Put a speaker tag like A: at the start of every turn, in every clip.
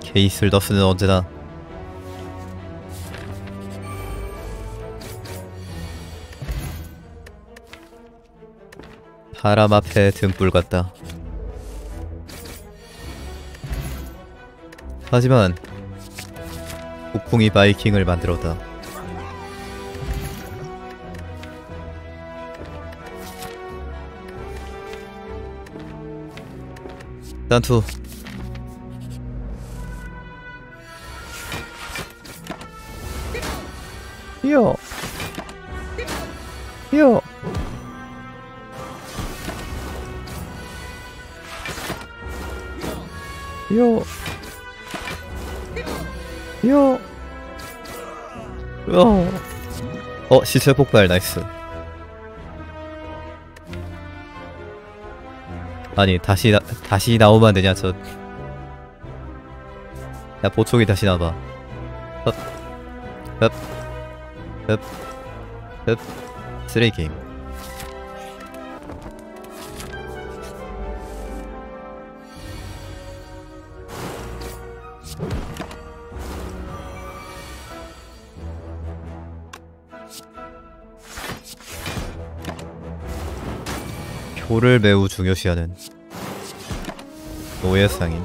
A: 케이슬더스는 언제나 바람 앞에 등불 같다. 하지만 북풍이 바이킹을 만들었다. 단투. 요. 요. 요. 요. 시체 폭발 나이스. 아니 다시 나오면 안 되냐 저. 야 보총이 다시 나와봐. 흡 쓰레기 게임. 표를 매우 중요시하는 노예상인.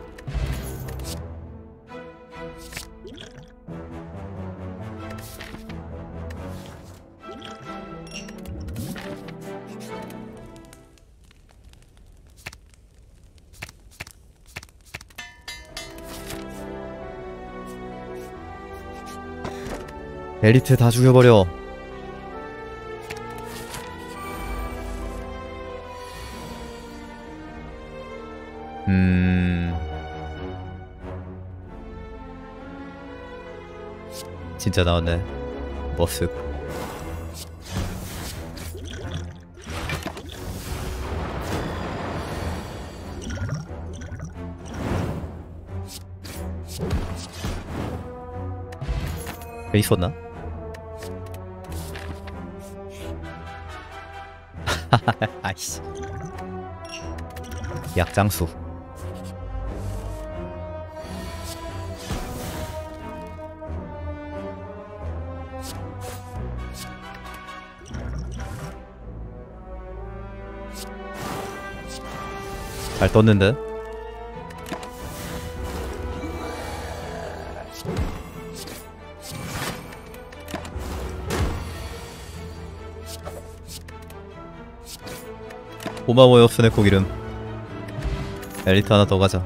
A: 엘리트 다 죽여버려. 진짜 나왔네. 머쓱. 왜 있었나? 아이씨. 약장수. 잘 떴는데? 고마워요 스네코 기름. 엘리트 하나 더 가자.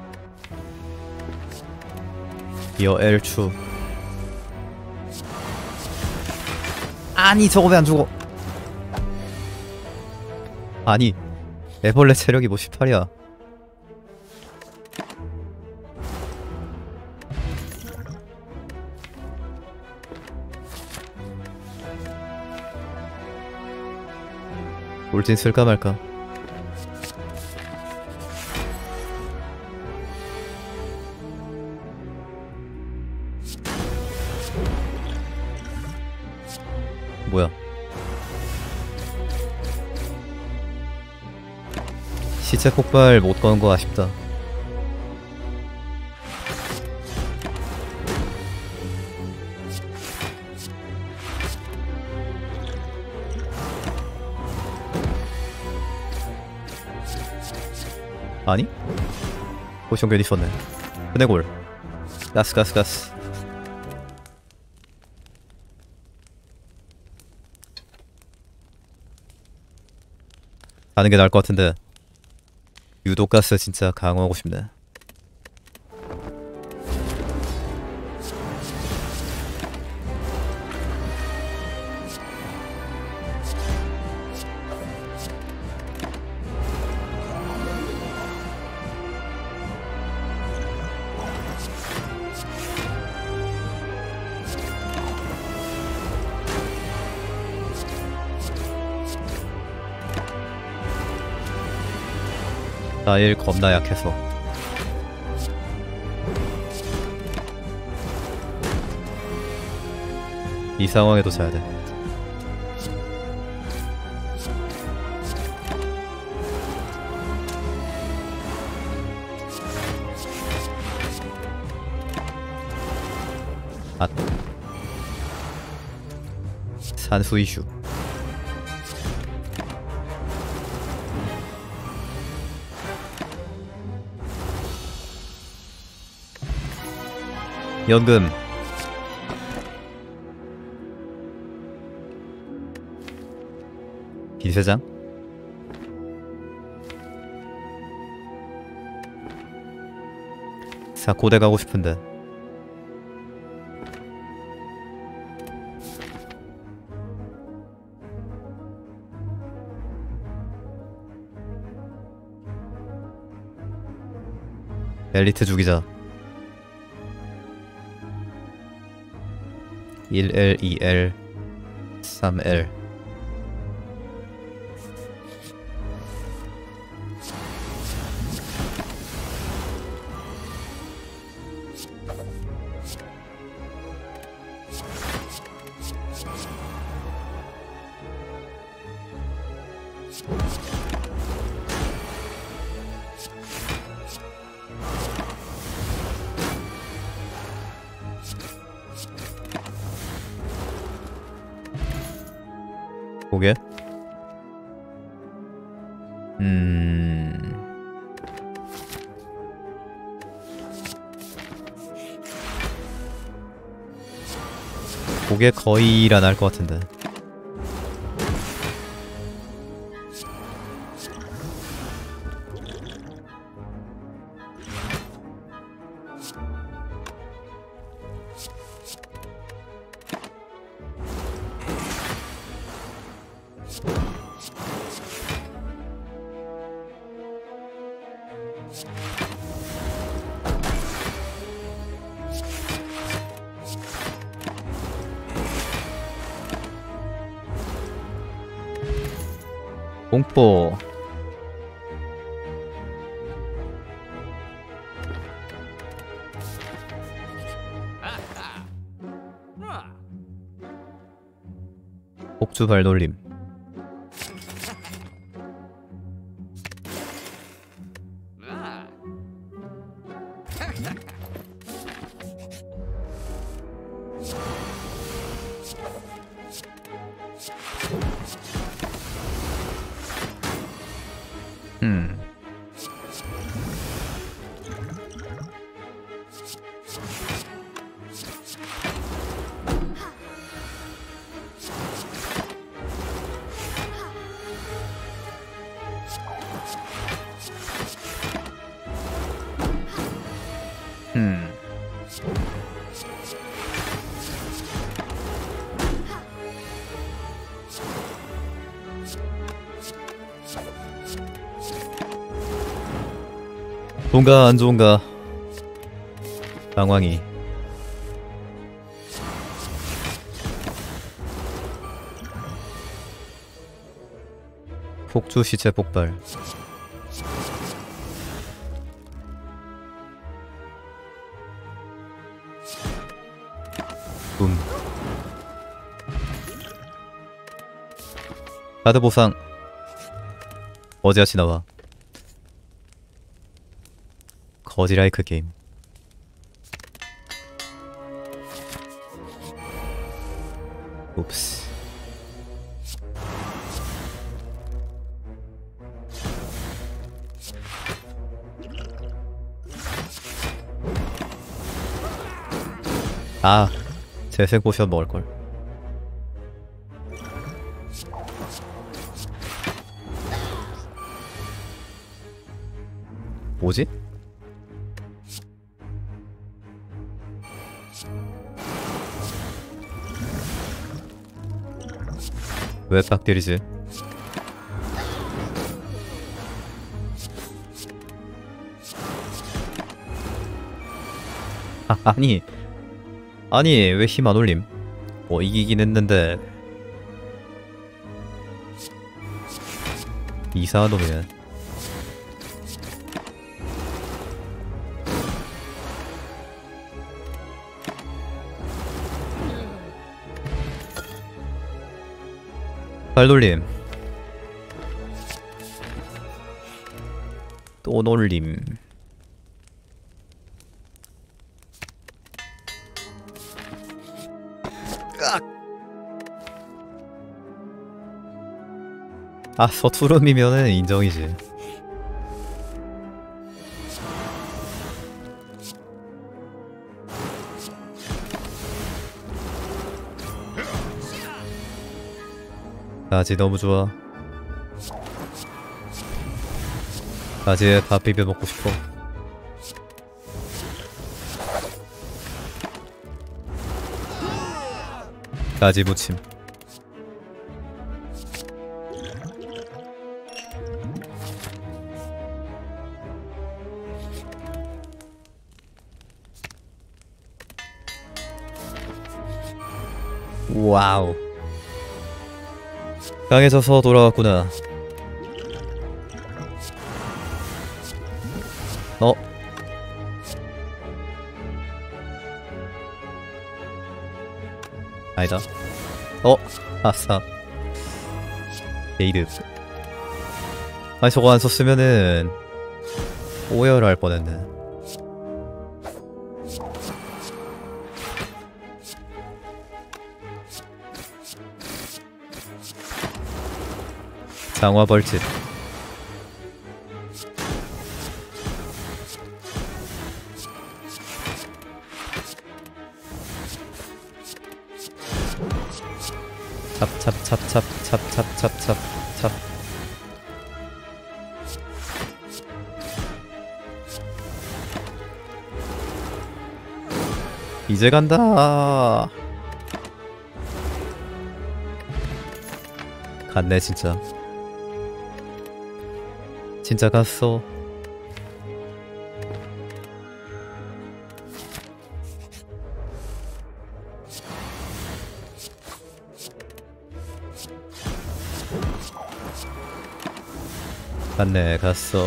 A: 이어 엘추. 아니 저거 왜 안 죽어. 아니 애벌레 체력이 뭐 18이야. 돌진 쓸까 말까. 뭐야. 시체 폭발 못 거는 거 아쉽다. 아니? 포션 괜히 썼네. 흔해골. 가스. 가는 게 나을 것 같은데. 유독 가스 진짜 강화하고 싶네. 나일 겁나 약해서. 이 상황에도 자야 돼. 아 산수 이슈. 연금. 비세장? 사고대 가고 싶은데. 엘리트 죽이자. 1L, 2L, 3L. 고개? 고개 거의 일 안 할 것 같은데. 공포. 복주 발놀림. 좋은가 안 좋은가. 방황이. 폭주 시체 폭발. 카드 보상. 어제같이 나와. 거지라이크 게임. 옵스. 아, 재생 포션 먹을걸. 뭐지? 왜 딱 때리지? 아니 왜 힘 안 올림? 뭐 이기긴 했는데 이상한 놈이네. 발놀림. 또 놀림. 아, 서투름이면은 인정이지. 가지 너무 좋아. 가지에 밥 비벼 먹고 싶어. 가지 무침. 와우. 강해져서 돌아왔구나. 아니다. 아싸. 게이드. 아니, 저거 안 썼으면은 오열할 뻔했네. 장화 벌집. 찹찹찹찹찹찹찹찹찹. 이제 간다. 갔네 진짜. 진짜 갔어. 갔네 갔어.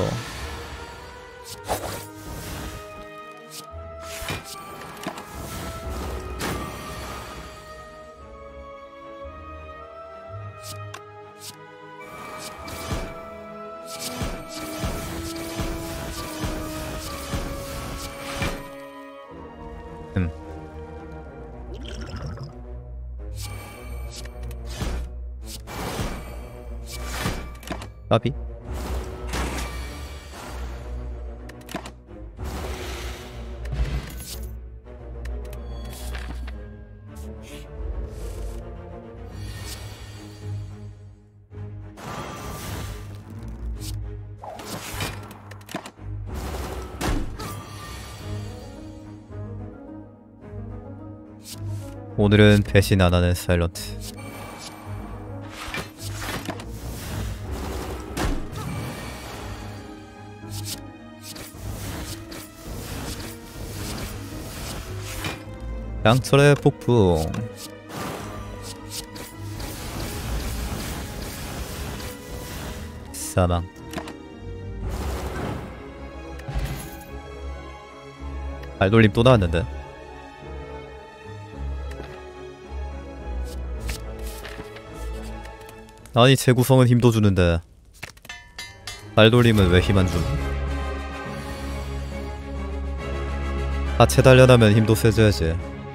A: 까비? 오늘은 배신 안 하는 사일런트. 양철의 폭풍. 사망. 발돌림 또 나왔는데. 아니 재구성은 힘도 주는데 발돌림은 왜 힘 안 줌? 하체 단련하면 힘도 세져야지.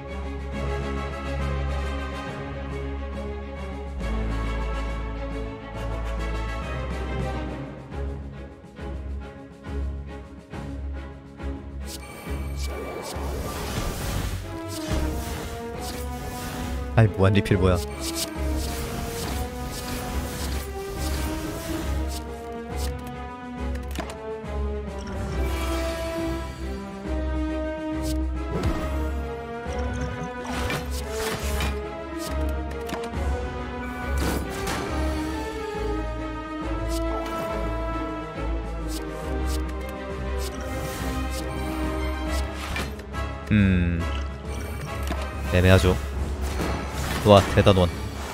A: 아이 무한 리필 뭐야? 애매하죠. 와 대단원.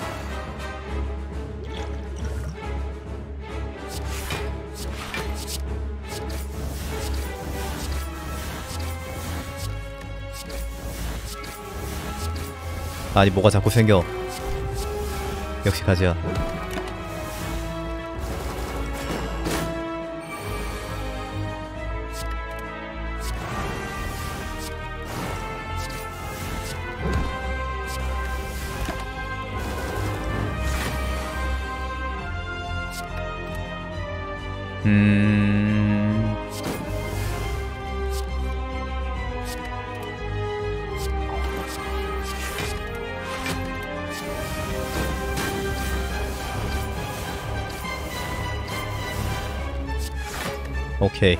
A: 아니 뭐가 자꾸 생겨. 역시 가지야. 음... 오케이.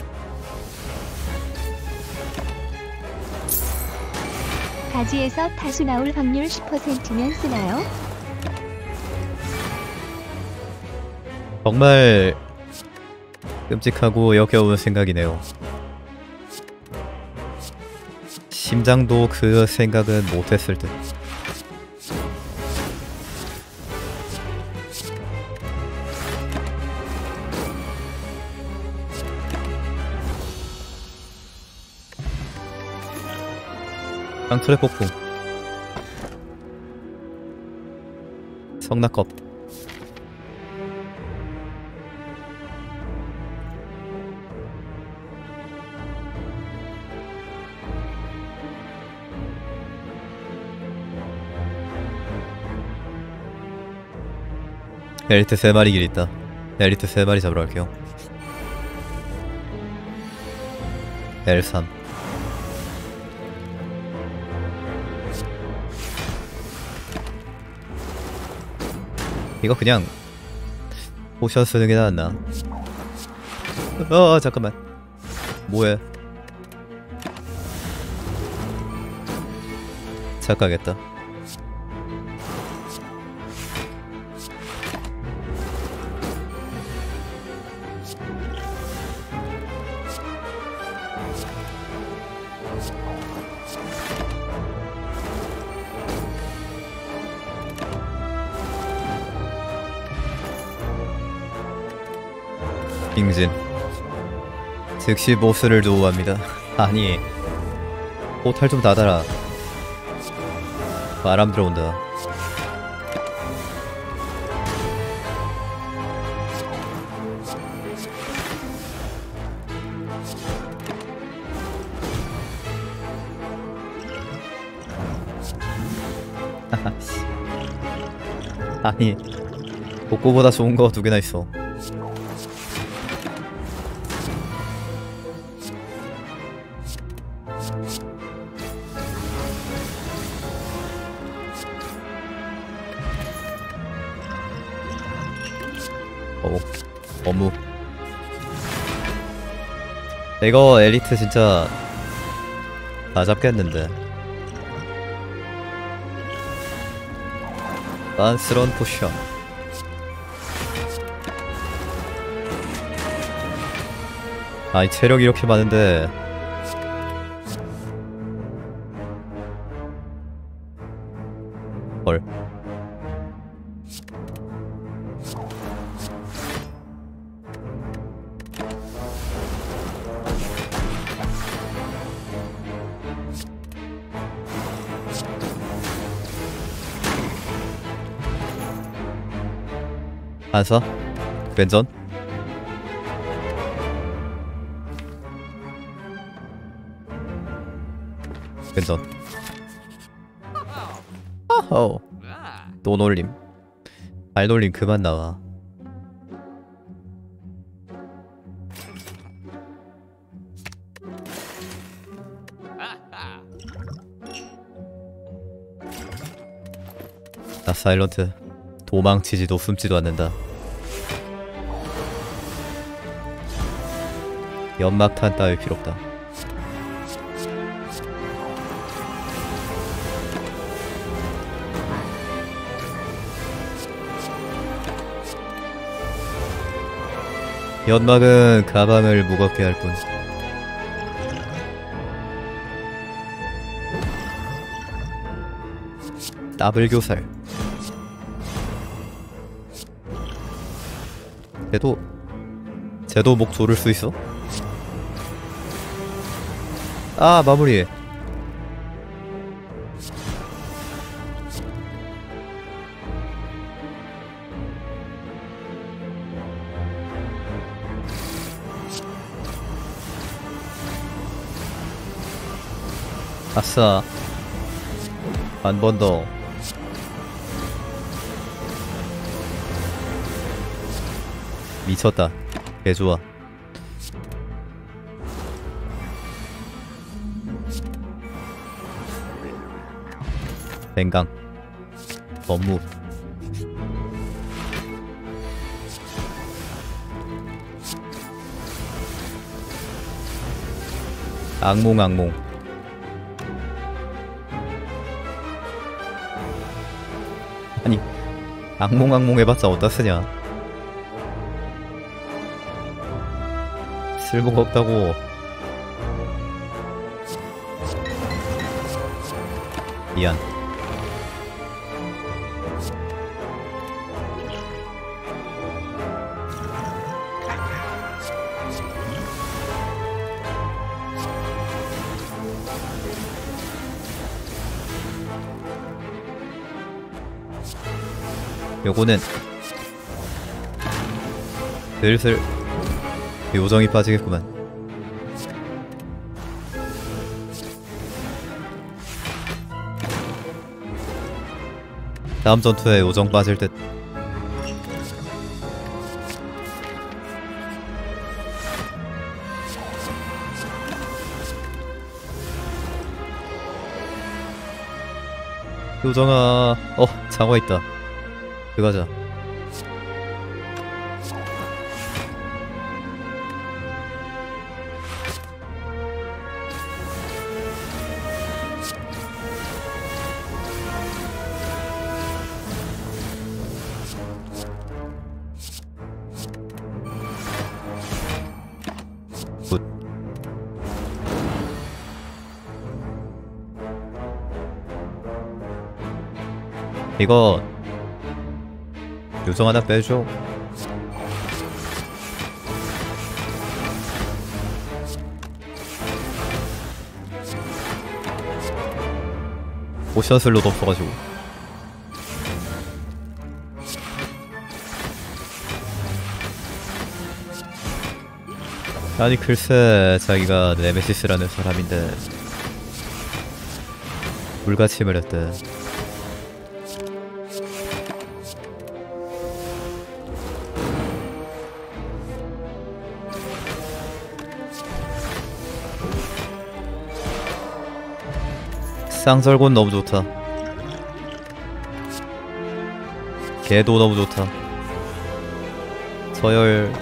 B: 가지에서 다수 나올 확률 10%면 쓰나요?
A: 정말 끔찍하고 역겨운 생각이네요. 심장도 그 생각은 못했을 듯. 깡틀의 폭풍 성낙컵 엘리트 3마리 길 있다. 엘리트 3마리 잡으러 갈게요. L3 이거 그냥 포션 쓰는 게 낫나? 잠깐만. 뭐해? 착각했다. 빙진 즉시 보스를 도우합니다. 아니 포탈 좀 닫아라. 바람 들어온다. 아니 복고보다 좋은 거 2개나 있어. 어묵. 이거 엘리트 진짜 다 잡겠는데. 빤스런 포션. 아니 체력이 이렇게 많은데 헐. 안사? 왼전? 왼전. 어허. 또 놀림. 발 놀림 그만 나와. 나 사일런트. 도망치지도 숨지도 않는다. 연막탄 따위 필요 없다. 연막은 가방을 무겁게 할 뿐. 더블 교살. 쟤도 목 조를 수 있어? 아 마무리. 아싸. 한 번 더. 미쳤다. 개 좋아. 뱅강 업무 악몽 악몽. 아니 악몽 악몽 해봤자 어디다 쓰냐. 쓸모가 없다고. 미안. 요거는 슬슬 요정이 빠지겠구만. 다음 전투에 요정 빠질 듯. 요정아, 장어 있다. 들어가자. 굿. 이거 요정 하나 빼줘. 모션 슬롯 없어가지고. 아니 글쎄 자기가 네메시스라는 사람인데 불같이 말했대. 쌍절곤 너무 좋다. 개도 너무 좋다. 서열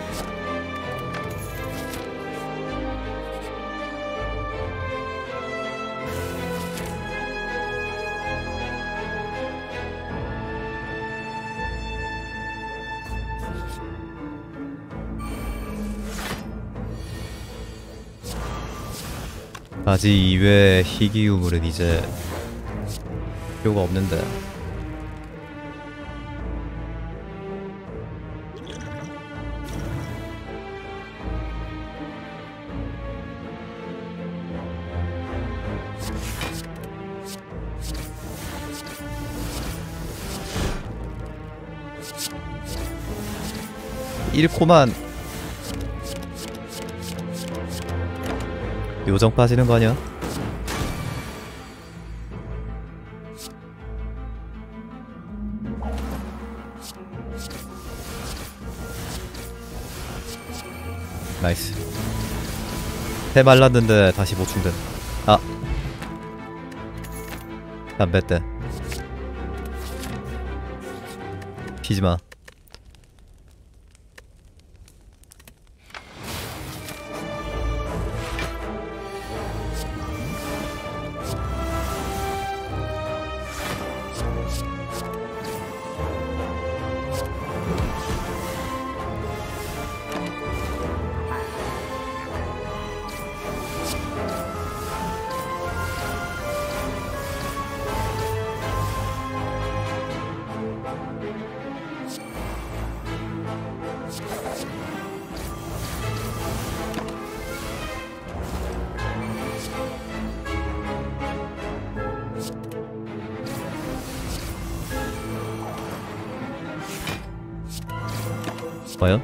A: 바지 이외의 희귀 유물은 이제 필요가 없는데. 잃고만 요정 빠지는 거 아니야? 나이스. 해 말랐는데 다시 보충됨. 아 담배 때 피지마. 과연?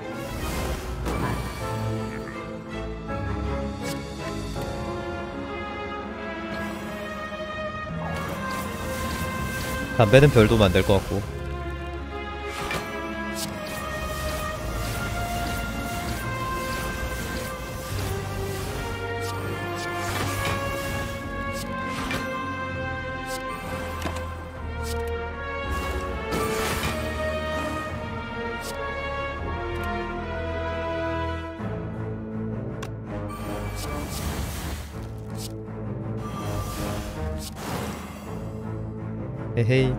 A: 담배는 별도 만들 것 같고. 헤헤이.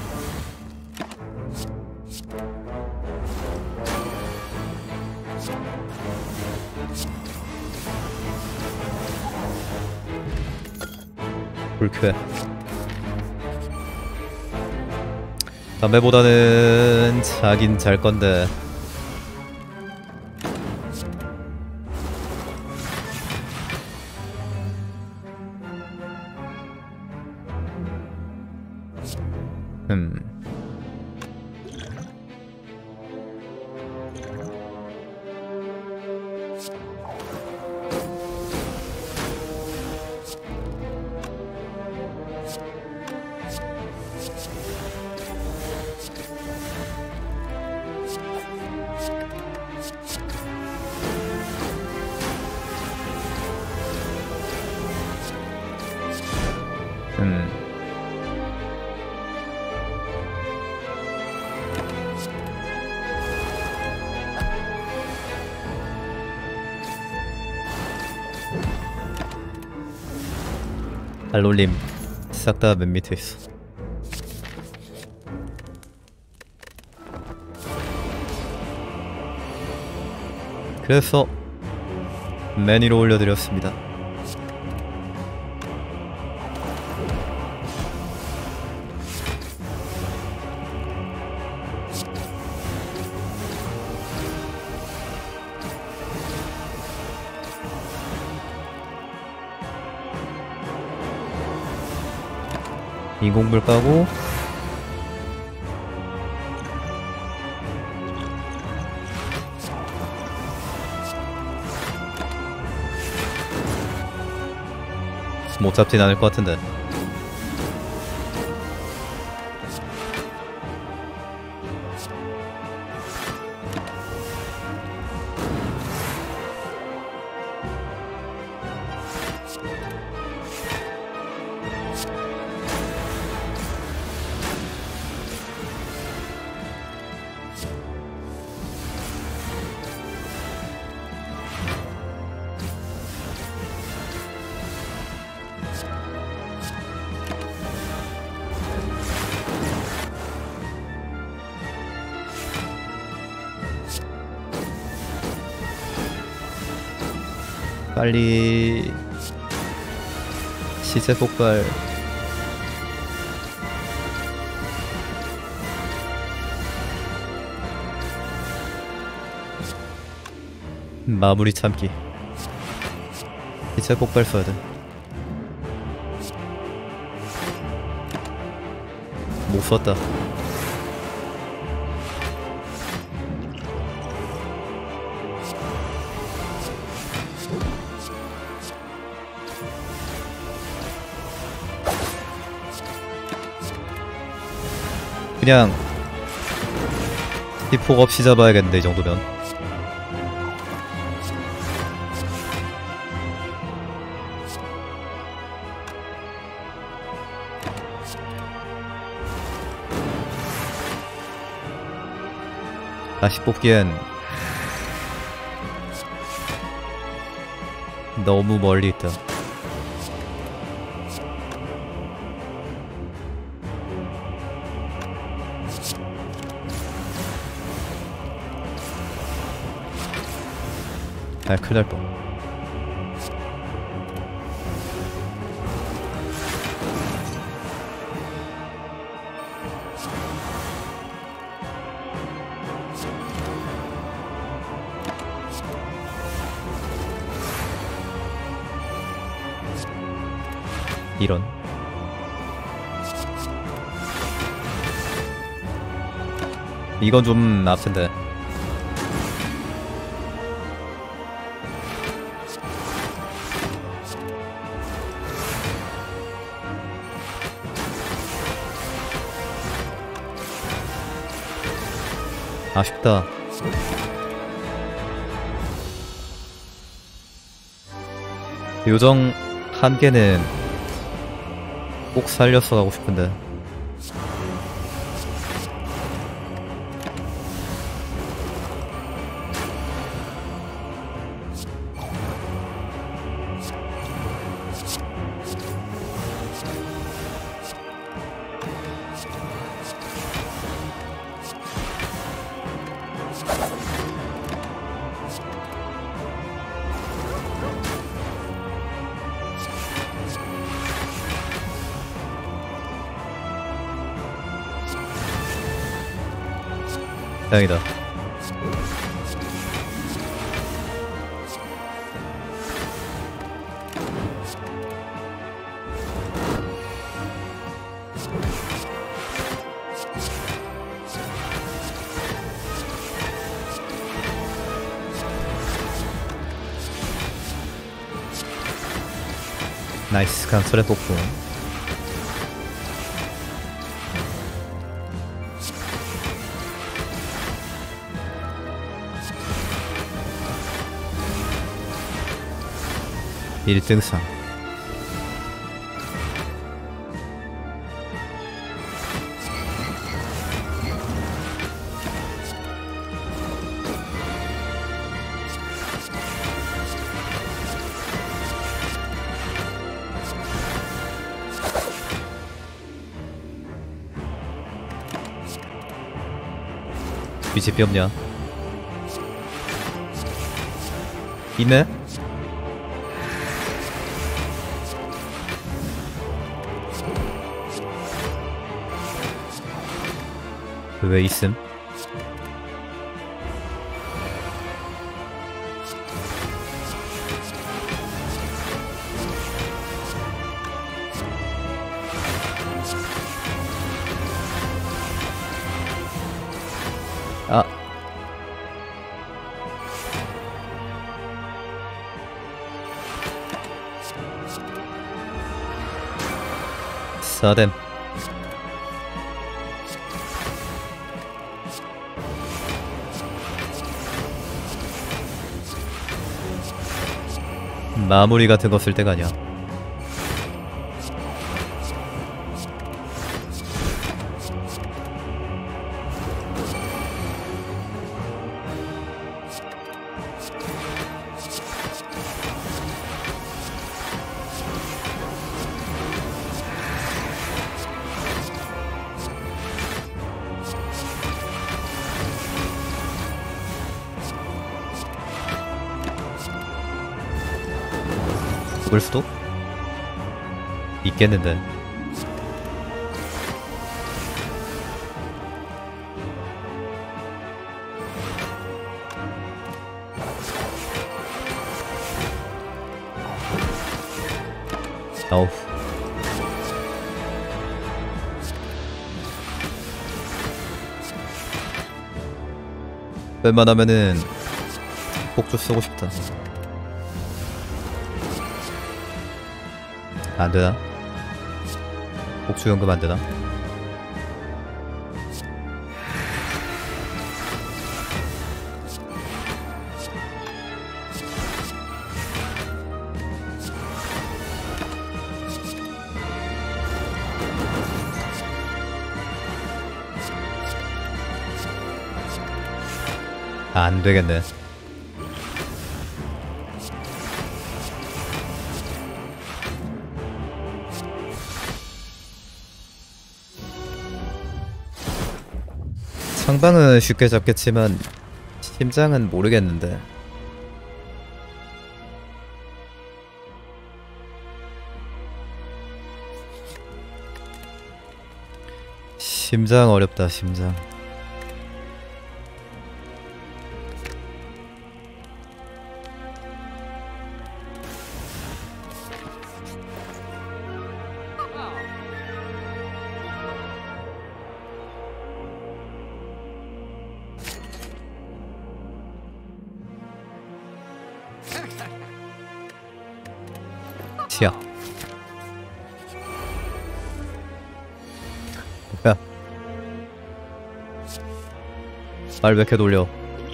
A: 불쾌. 담배보다는 자긴 잘 건데. 음. 발놀림 싹 다 맨 밑에 있어. 그래서 맨 위로 올려드렸습니다. 인공불 까고 못 잡진 않을 것 같은데. 빨리 시세 폭발. 마무리 참기. 시세 폭발 써야 돼. 못 썼다. 그냥 피폭 없이 잡아야겠는데 이 정도면. 다시 뽑기엔 너무 멀리 있다. 아, 큰일 날 뻔. 이런. 이건 좀 아픈데. 아쉽다. 요정 한 개는 꼭 살렸어 가고 싶은데. 다행이다. 나이스. 강철의 폭풍. 일등상 위치비 없냐? 있네? 왜 있음? 아. 사뎀. 마무리 같은 거 쓸 때가 아니야. 죽을 수도? 있겠는데. 아우. 웬만하면은 폭주 쓰고 싶다. 안되나? 복수 연금 안되나? 안되겠네. 상방은 쉽게 잡겠지만 심장은 모르겠는데. 심장 어렵다. 심장. 치아. 뭐야? 말 왜 이렇게 돌려?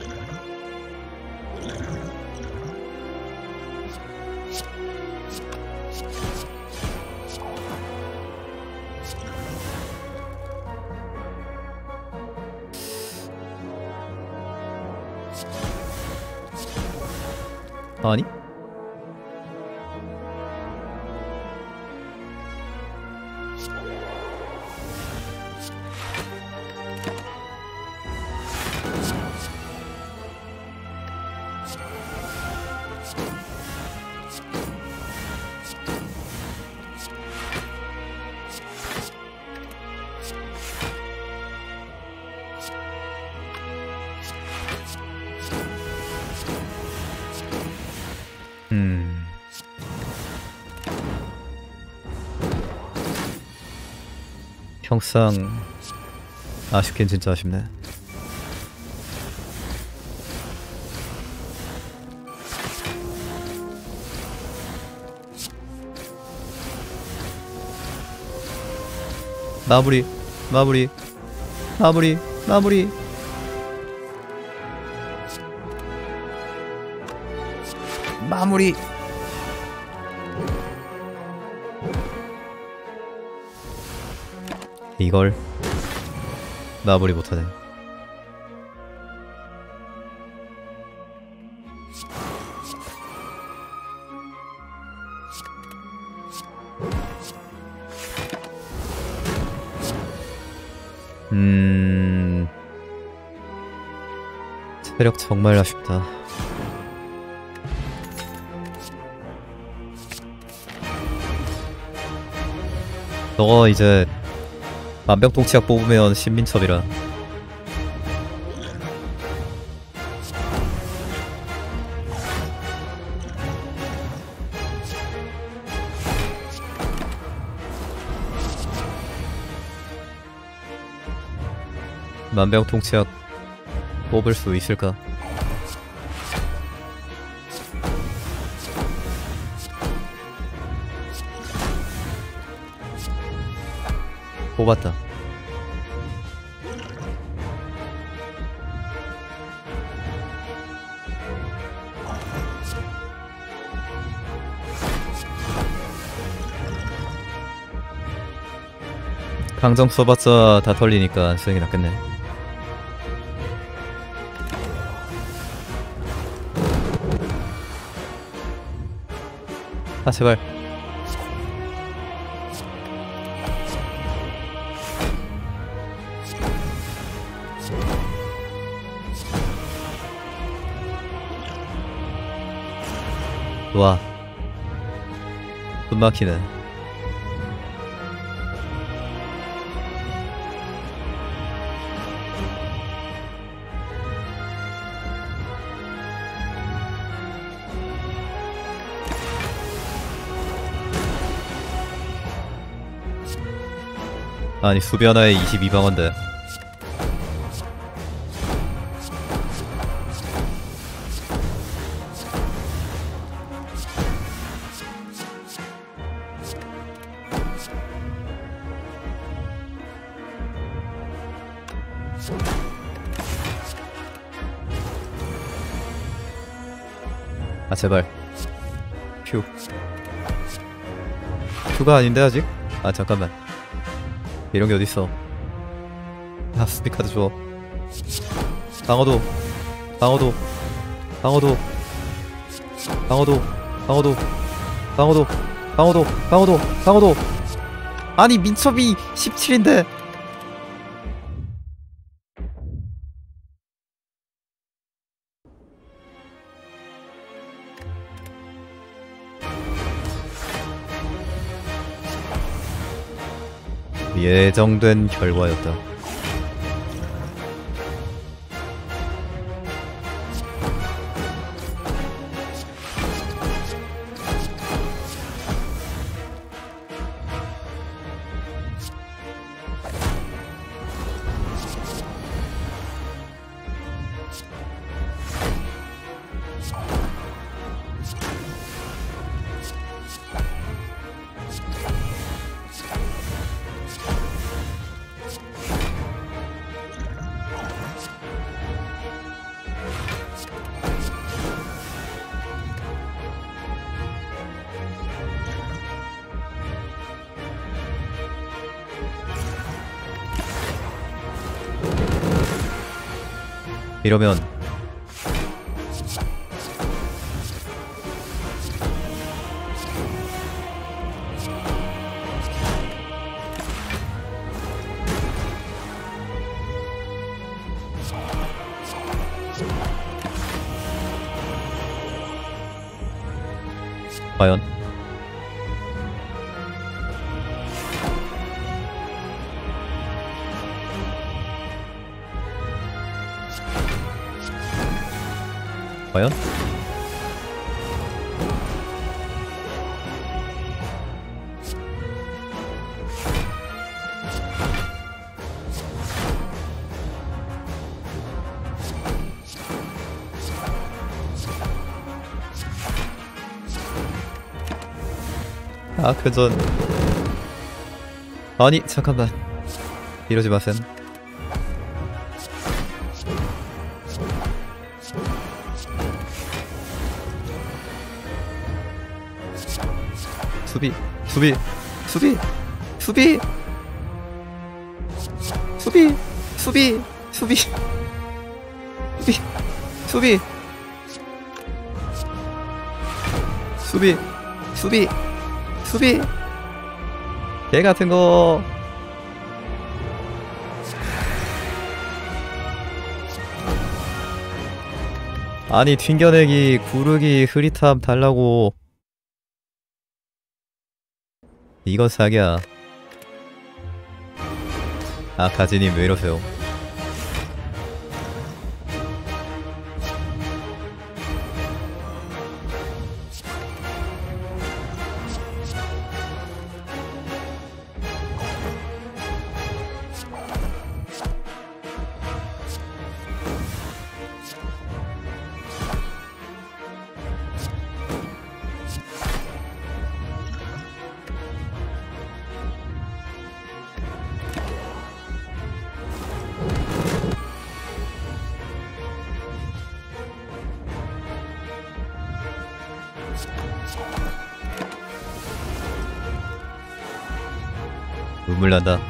A: 아니? 형상 아쉽긴 진짜 아쉽네. 마무리 마무리 마무리 마무리. 마무리. 이걸 마무리 못하네. 체력 정말 아쉽다. 너 이제 만병통치약 뽑으면 신민첩이라. 만병통치약 뽑을 수 있을까? 뽑았다. 강정 써봤자 다 털리니까 쓰는 게 낫겠네. 아 제발. 와 숨막히네. 아니 수비 하나에 22방어인데 아 제발. 휴. 휴가 아닌데 아직? 아 잠깐만. 이런게 어딨어. 아 수비카드 줘. 방어도 방어도 방어도 방어도 방어도 방어도 방어도 방어도 방어도. 아니 민첩이 17인데 예정된 결과였다. 이러면 과연 과연? 아크전. 아니 잠깐만, 이러지 마셈. 수비 수비 수비 수비 수비 수비 수비 수비 수비 수비 수비 수비 개 같은 거. 아니 튕겨내기 구르기 흐릿함 달라고. 이건 사기야. 아 가지님 왜 이러세요. 눈물 난다.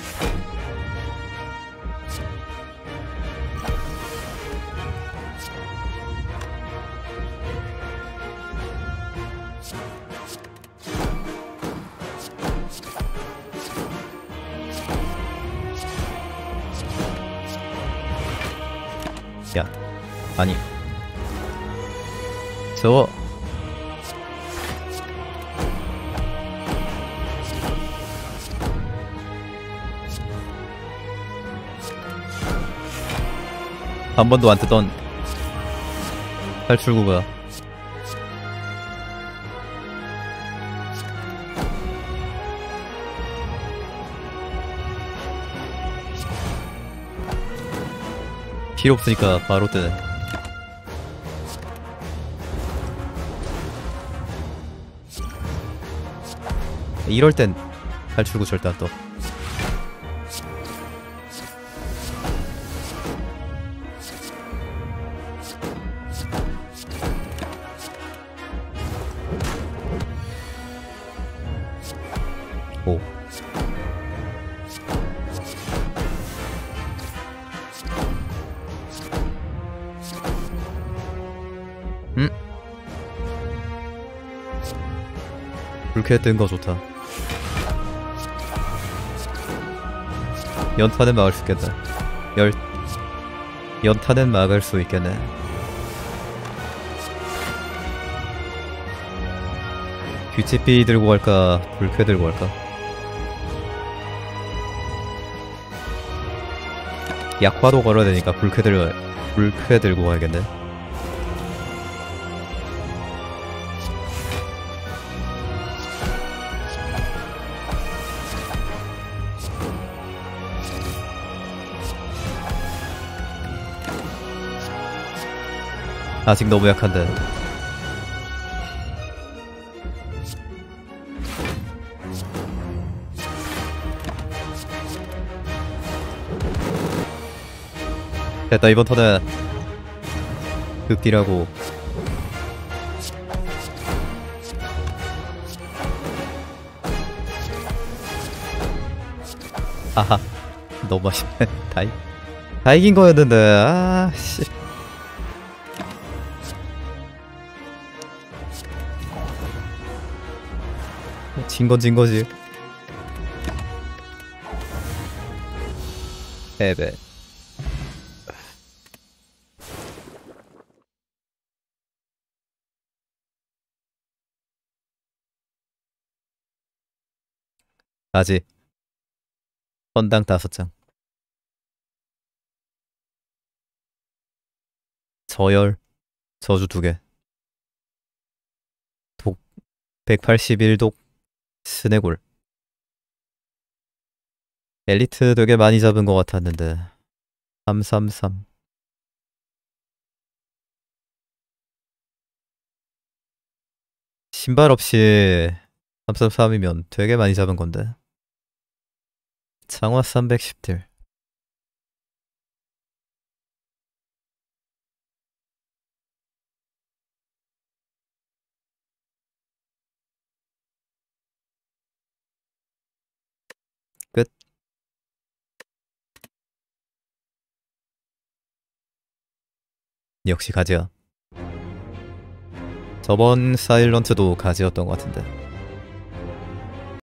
A: 야, 아니 저거 한 번도 안 뜨던 탈출구가. 필요 없으니까 바로 뜨네. 이럴 땐 탈출구 절대 안 떠. 오. 불쾌 뜬 거 좋다. 연타는 막을 수 있겠네. 연타는 막을 수 있겠네. 귀치피 들고 갈까 불쾌 들고 갈까. 약화도 걸어야 되니까 불쾌 들고 가야겠네. 아직 너무 약한데. 됐다. 이번 턴은 극딜하고. 하하 너무 아쉽네. 다 이긴 거였는데. 아씨. 진 거지. 패배. 아직 선당 5장. 저열 저주 2개. 독 181독 스네골. 엘리트 되게 많이 잡은 것 같았는데. 333. 신발 없이 333이면 되게 많이 잡은 건데. 장화 310딜. 끝. 역시 가지야. 저번 사일런트도 가지였던 것 같은데.